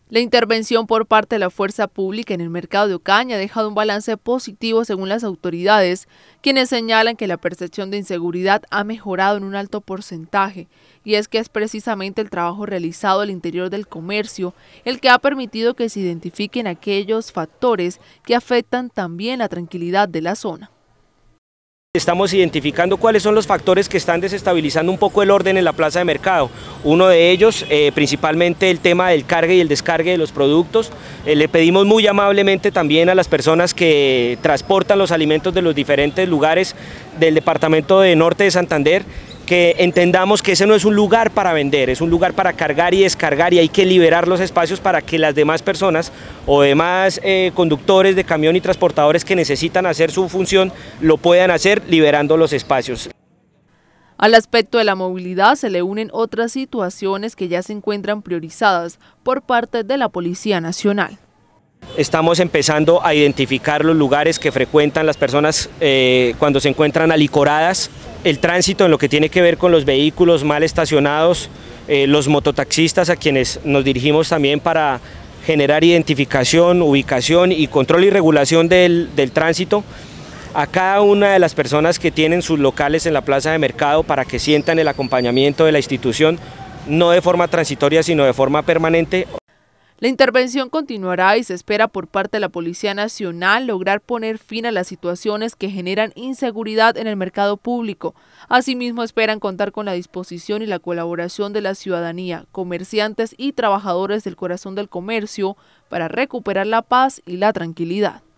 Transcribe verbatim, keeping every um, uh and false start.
La intervención por parte de la fuerza pública en el mercado de Ocaña ha dejado un balance positivo según las autoridades, quienes señalan que la percepción de inseguridad ha mejorado en un alto porcentaje, y es que es precisamente el trabajo realizado al interior del comercio el que ha permitido que se identifiquen aquellos factores que afectan también la tranquilidad de la zona. Estamos identificando cuáles son los factores que están desestabilizando un poco el orden en la plaza de mercado. Uno de ellos, eh, principalmente el tema del cargue y el descargue de los productos. Eh, le pedimos muy amablemente también a las personas que transportan los alimentos de los diferentes lugares del departamento de Norte de Santander que entendamos que ese no es un lugar para vender, es un lugar para cargar y descargar, y hay que liberar los espacios para que las demás personas o demás eh, conductores de camión y transportadores que necesitan hacer su función lo puedan hacer liberando los espacios. Al aspecto de la movilidad se le unen otras situaciones que ya se encuentran priorizadas por parte de la Policía Nacional. Estamos empezando a identificar los lugares que frecuentan las personas eh, cuando se encuentran alicoradas, el tránsito en lo que tiene que ver con los vehículos mal estacionados, eh, los mototaxistas a quienes nos dirigimos también para generar identificación, ubicación y control y regulación del, del tránsito, a cada una de las personas que tienen sus locales en la plaza de mercado para que sientan el acompañamiento de la institución, no de forma transitoria sino de forma permanente. La intervención continuará y se espera por parte de la Policía Nacional lograr poner fin a las situaciones que generan inseguridad en el mercado público. Asimismo, esperan contar con la disposición y la colaboración de la ciudadanía, comerciantes y trabajadores del corazón del comercio para recuperar la paz y la tranquilidad.